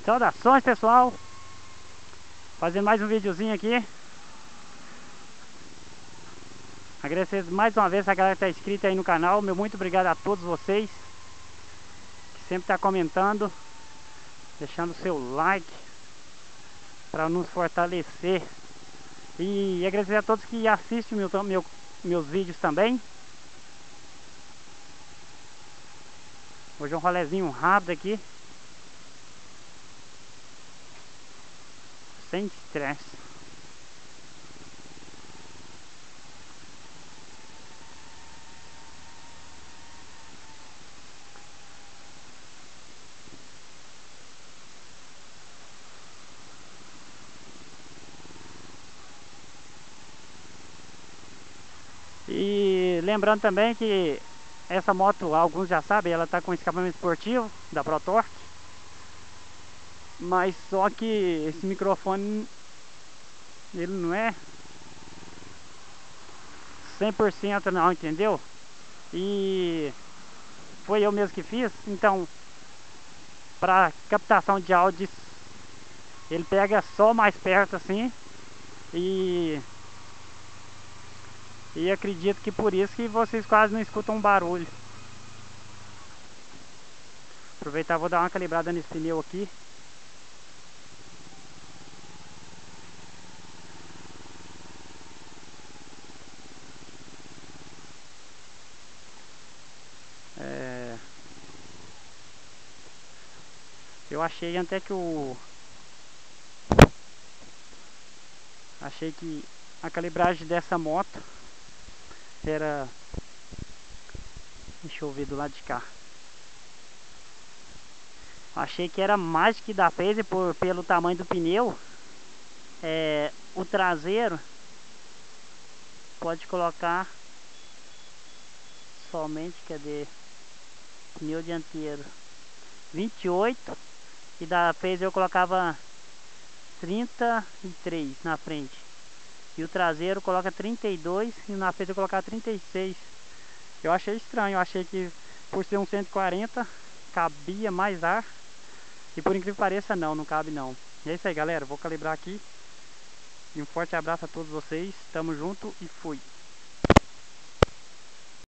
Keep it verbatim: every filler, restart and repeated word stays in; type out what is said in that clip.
Saudações, pessoal, fazendo mais um videozinho aqui. Agradecer mais uma vez a galera que está inscrita aí no canal. Meu muito obrigado a todos vocês que sempre está comentando, deixando o seu like para nos fortalecer. E agradecer a todos que assistem meu, meu, meus vídeos também. Hoje é um rolezinho rápido aqui, sem estresse. E lembrando também que essa moto, alguns já sabem, ela está com escapamento esportivo da ProTorque. Mas só que esse microfone, ele não é cem por cento não, entendeu? E foi eu mesmo que fiz. Então, para captação de áudio, ele pega só mais perto assim. E E acredito que por isso que vocês quase não escutam barulho. Aproveitar, vou dar uma calibrada nesse pneu aqui. É... Eu achei até que o... Achei que a calibragem dessa moto era... Deixa eu ver do lado de cá. Achei que era mais que da Phase por, pelo tamanho do pneu. É, o traseiro pode colocar somente, cadê? Pneu dianteiro vinte e oito, e da Phase eu colocava trinta e três na frente. E o traseiro coloca trinta e dois e na frente eu colocar trinta e seis. Eu achei estranho, eu achei que por ser um cento e quarenta cabia mais ar. E por incrível que pareça não, não cabe não. E é isso aí, galera, vou calibrar aqui. E um forte abraço a todos vocês, tamo junto e fui.